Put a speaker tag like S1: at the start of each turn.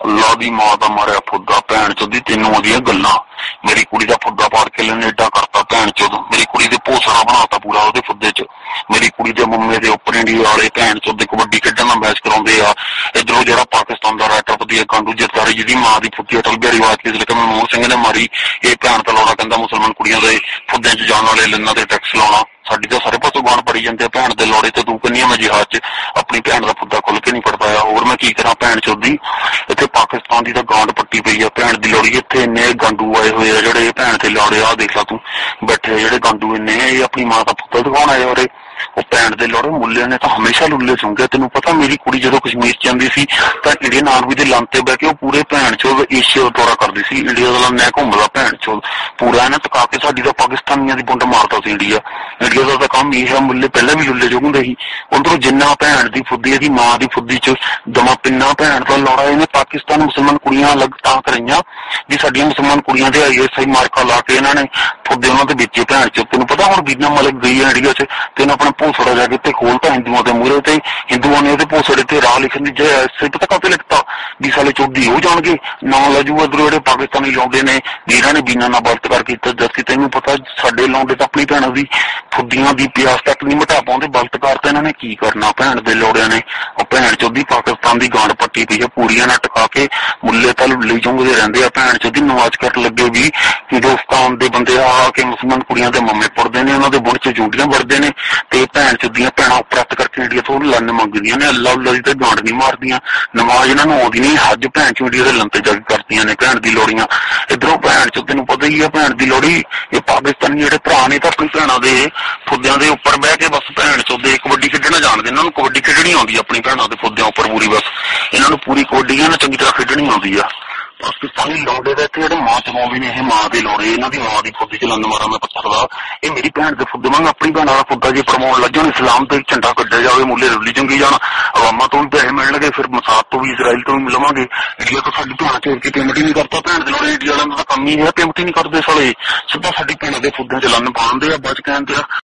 S1: ਅੱਲਾ ਦੀ ਮਾਂ ਦਾ ਮਾਰਿਆ ਫੁੱਦਾ ਭੈਣ ਚੋਦੀ ਤੈਨੂੰ ਉਹਦੀਆਂ ਗੱਲਾਂ। ਮੇਰੀ ਕੁੜੀ ਦਾ ਫੁੱਦਾ ਪਾੜ ਕੇ ਲੈਣੇ ਏਡਾ ਕਰਤਾ ਭੈਣ ਚੋਦ। ਮੇਰੀ ਕੁੜੀ ਦੇ ਭੋਸੜਾ ਬਣਾਤਾ ਪੂਰਾ ਉਹਦੇ ਫੁੱਦੇ ਚ। ਮੇਰੀ ਕੁੜੀ ਦੇ ਮੰਮੇ ਦੇ ਉੱਪਰ ਇੰਡੀਆ ਵਾਲੇ ਭੈਣ ਚੋਦ ਕਬੱਡੀ ਖੇਡਣ ਦਾ ਮੈਚ ਕਰਾਉਂਦੇ ਆ। ਇਧਰੋਂ ਜਿਹੜਾ ਪਾਕਿਸਤਾਨ ਦਾ ਰਾਸ਼ਟਰਪਤੀ ਗਾਂਡੂ ਜਰਦਾਰੀ ਜਿਹਦੀ ਮਾਂ ਦੀ ਫੁੱਦੀ ਅਟਲ ਬਿਹਾਰੀ ਵਾਜਪੇਈ ਲੇਕਿਨ ਮਨਮੋਹਨ ਸਿੰਘ ਨੇ ਮਾਰੀ। ਇਹ ਭੈਣ ਤਾਂ ਲਾਉਣਾ ਕਹਿੰਦਾ ਮੁਸਲਮਾਨ ਕੁੜੀਆਂ ਦੇ ਫੁੱਦਿਆਂ ਚ ਜਾਣ ਵਾਲੇ ਲੈਣਾ ਤੇ ਟੈਕਸ ਲਾਉਣਾ। ਸਾਡੀ ਤਾਂ ਸਾਰੇ ਪਾਸੋਂ ਗਾਣ ਪੜੀ ਜਾਂਦੇ ਆ ਭੈਣ ਦੇ ਲੋੜੇ ਤੇ ਤੂੰ ਕਹਿੰਦੀ ਆ ਮੈਂ ਜਿਹਾਦ ਚ ਆਪਣੀ ਭੈਣ ਦਾ ਫੁੱਦਾ ਖੁੱਲ ਕੇ ਨਹੀਂ ਪੜ ਪਾਇਆ। ਹੋਰ ਮੈਂ ਕੀ ਕਰਾਂ ਭੈਣ ਚੋਦੀ। ਇੱਥੇ ਪਾਕਿਸਤਾਨ ਦੀ ਤਾਂ ਗਾਂਡ ਪੱਟੀ ਪਈ ਆ ਭੈਣ ਦੀ ਲੋੜੀ। ਇੱਥੇ ਇੰਨੇ ਗਾਂਡੂ ਆਏ ਹੋਏ ਆ ਜਿਹੜੇ ਭੈਣ ਤੇ ਲੋੜੇ ਆ ਦੇਖ ਲਾ ਤੂੰ ਬੈਠੇ ਜਿਹੜੇ ਗਾਂਡੂ ਇੰਨੇ ਇਹ ਆਪਣੀ ਮਾਂ ਦਾ ਫੁੱਦਾ ਦਿਖਾਉਣ ਆਏ ਉਰੇ। ਉਹ ਭੈਣ ਦੇ ਲੋੜੇ ਮੁੱਲੇ ਨੇ ਤਾਂ ਹਮੇਸ਼ਾ ਲੁੱਲੇ ਚੁੰਗੇ। ਤੈਨੂੰ ਪਤਾ ਮੇਰੀ ਕੁੜੀ ਜਦੋਂ ਕਸ਼ਮੀਰ ਚ ਜਾਂਦੀ ਸੀ ਤਾਂ ਇੰਡੀਅਨ ਆਰਮੀ ਦੇ ਲੰਨ ਤੇ ਬਹਿ ਕੇ ਉਹ ਪੂਰੇ ਭੈਣ ਚੋਦ ਏਸ਼ੀਆ ਦੌਰਾ ਕਰਦੀ ਸੀ। ਇੰਡੀਆ ਦਾ ਲੰਨ ਘੁੰਮਦਾ ਭੈਣ ਚੋਦ ਪੂਰਾ ਇਹਨੇ ਟਕਾ ਕੇ ਸਾਡੀ ਤਾਂ ਪਾਕਿਸਤਾਨੀਆਂ ਦੀ ਬੁੰਡ ਮਾਰਦਾ ਸੀ ਇੰਡੀਆ ਦਾ ਤਾਂ ਕੰਮ ਇਹ ਹੈ। ਮੁੱਲੇ ਪਹਿਲਾਂ ਵੀ ਲੁੱਲੇ ਚੁੰਗ ਹੁੰਦੇ ਸੀ। ਉਧਰੋਂ ਜਿੰਨਾ ਭੈਣ ਦੀ ਫੁੱਦੀ ਇਹਦੀ ਮਾਂ ਦੀ ਫੁੱਦੀ ਚ ਦਮਾ ਪਿੰਨਾ ਭੈਣ ਦਾ ਲੋੜਾ ਇਹਨੇ ਪਾਕਿਸਤਾਨ ਮੁਸਲਮਾਨ ਕੁੜੀਆਂ ਅਲੱਗ ਤਾਂ ਕਰਾਈਆਂ ਵੀ ਸਾਡੀਆਂ ਮੁਸਲਮਾਨ ਕੁੜੀਆਂ ਦੇ ISI ਮਾਰਕਾ ਲਾ ਕੇ ਇਹਨਾਂ ਨੇ ਫੁੱਦੇ ਉਹਨਾਂ ਦੇ ਵੇਚੇ ਭੈਣ ਚ। ਤੈਨੂੰ ਪਤਾ ਹੁਣ ਬੀਨਾ ਮਲਕ ਗਈ ਹੈ ਇੰਡੀਆ ਚ ਤੇ ਇਹਨੇ ਆਪਣਾ ਭੋਸੜਾ ਜਾ ਕੇ ਤੇ ਖੋਲਤਾ ਹਿੰਦੂਆਂ ਦੇ ਮੂਹਰੇ ਤੇ ਹਿੰਦੂਆਂ ਨੇ ਉਹਦੇ ਭੋਸੜੇ ਤੇ ਰਾਹ ਲਿਖਣ ਦੀ ਜੇ ISI ਪਤਾ ਕਾਹਤੇ ਲਿਖਤਾ ਵੀ ਸਾਲੇ ਚੌਧਰੀ ਹੋ ਜਾਣਗੇ ਨਾ ਲਾਜੂ। ਇੱਧਰੋਂ ਜਿਹੜੇ ਪਾਕਿਸਤਾਨੀ ਲਾਉਂਦੇ ਨੇ ਵੀਰਾਂ ਨੇ ਬੀਨਾ ਨਾਲ ਬਲਤਕਾਰ ਕੀਤਾ ਜਦਕਿ ਤੈਨੂੰ ਪਤਾ ਸਾਡੇ ਲਾਉਂਦੇ ਤਾਂ ਆਪਣੀ ਭੈਣਾਂ ਦੀ ਫੁੱਦੀਆਂ ਦੀ ਪਿਆਸ ਤੱਕ ਨਹੀਂ ਮਿਟਾ ਪਾਉਂਦੇ। ਬਲਤਕਾਰ ਤਾਂ ਇਹਨਾਂ ਨੇ ਕੀ ਕਰਨਾ ਭੈਣ ਦੇ ਲੋੜਿਆਂ ਨੇ। ਉਹ ਭੈਣ ਚੋਦੀ ਪਾਕਿਸਤਾਨ ਦੀ ਗਾਂਡ ਪੱਟੀ ਪਈ ਆ ਪੂਰੀਆਂ ਨਾਲ ਟਕਾ ਕੇ ਮੁੱਲੇ ਤਾਂ ਲੁੱਲੇ ਚੁੰਗਦੇ ਰਹਿੰਦੇ ਆ ਭੈਣ ਚੋਦੀ। ਨਵਾਜ਼ ਕਰਨ ਲੱਗੇ ਵੀ ਹਿੰਦੁਸਤਾਨ ਦੇ ਬੰਦੇ ਆ ਕੇ ਮੁਸਲਮਾਨ ਕੁੜੀਆਂ ਦੇ ਮੰਮੇ ਪੁਰਦੇ ਨੇ ਉਹਨਾਂ ਦੇ ਬੁਣ ਚ ਜੂਟੀਆਂ ਵੜਦੇ ਨੇ ਤੇ ਭੈਣ ਚੋਦੀਆਂ ਭੈਣਾਂ ਉਪਰਤ ਕਰਕੇ ਇੰਡੀਆ ਤੋਂ ਲੰਨ ਮੰਗਦੀਆਂ ਨੇ। ਅੱਲਾ ਉੱਲਾ ਦੀ ਤਾਂ ਗਾਂਡ ਨਹੀਂ ਮਾਰਦੀਆਂ। ਨਮਾਜ਼ ਇਹਨਾਂ ਨੂੰ ਆਉਂਦੀ ਨਹੀਂ ਹੱਜ ਭੈਣ ਚੋਂ ਇੰਡੀਆ ਦੇ ਲੰਨ ਤੇ ਜਾ ਕੇ ਕਰਦੀਆਂ ਨੇ ਭੈਣ ਦੀ ਲੋੜੀਆਂ। ਇੱਧਰੋਂ ਭੈਣ ਚੋਦ ਤੈਨੂੰ ਪਤਾ ਹੀ ਆ ਭੈਣ ਦੀ ਲੋੜੀ ਇਹ ਪਾਕਿਸਤਾਨੀ ਜਿਹੜੇ ਭਰਾ ਨੇ ਤਾਂ ਆਪਣੀ ਭੈਣਾਂ ਦੇ ਫੁੱਦਿਆਂ ਦੇ ਉੱਪਰ ਬਹਿ ਕੇ ਬਸ ਭੈਣ ਚੋਦੇ ਕਬੱਡੀ ਖੇਡਣਾ ਜਾਣਦੇ। ਇਹਨਾਂ ਨੂੰ ਕਬੱਡੀ ਖੇਡਣੀ ਆਉਂਦੀ ਆਪਣੀ ਭੈਣਾਂ ਦੇ ਫੁੱਦਿਆਂ ਉੱਪਰ ਪੂਰੀ ਬਸ ਇਹਨਾਂ ਨੂੰ ਪੂਰੀ ਕਬੱਡੀ ਇਹਨਾਂ ਚੰਗੀ ਤਰ੍ਹਾਂ ਖੇਡਣੀ ਆਉਂਦੀ ਆ। ਪਾਕਿਸਤਾਨੀ ਲੋੜੇ ਦੇ ਇੱਥੇ ਜਿਹੜੇ ਮਾਂ ਚਮਾਉਂਦੇ ਨੇ ਇਹ ਮਾਂ ਦੇ ਲੋੜੇ ਇਹਨਾਂ ਦੀ ਮਾਂ ਦੀ ਫੁੱਦੀ ਚ ਲੰਨ ਮਾਰਾ ਮੈਂ ਪੱਥਰ ਦਾ। ਇਹ ਮੇਰੀ ਭੈਣ ਦੇ ਫੁੱਦੇ ਵਾਂਗ ਆਪਣੀ ਭੈਣਾਂ ਦਾ ਫੁੱਦਾ ਜੇ ਪ੍ਰਮਾਉਣ ਲੱਗਣ ਇਸਲਾਮ ਤੇ ਝੰਡਾ ਕੱਢਿਆ ਜਾਵੇ ਮੁੱਲੇ ਰੁੱਲੀ ਚੰਗੀ ਜਾਣ ਅਵਾਮਾਂ ਤੋਂ ਵੀ ਪੈਸੇ ਮਿਲਣਗੇ ਫਿਰ ਮਸਾਦ ਤੋਂ ਵੀ ਇਜ਼ਰਾਈਲ ਤੋਂ ਵੀ ਲਵਾਂਗੇ। ਇੰਡੀਆ ਤੋਂ ਸਾਡੀ ਭੈਣ ਚੋਰ ਕੇ ਪੇਮੈਂਟ ਹੀ ਨਹੀਂ ਕਰਤਾ ਭੈਣ ਦੇ ਲੋੜੇ ਇੰਡੀਆ ਵਾਲਿਆਂ ਦਾ ਕੰਮ ਹੀ ਹੈ ਪੇਮੈਂਟ ਹੀ ਨਹੀਂ ਕਰਦੇ ਸਾਲੇ ਸਿੱਧਾ ਸਾਡੀ ਭੈਣਾਂ ਦੇ ਫੁੱਦਿਆਂ ਚ ਲੰਨ ਪਾਉਂਦੇ ਆ ਬਚ ਕਹਿੰਦੇ ਆ।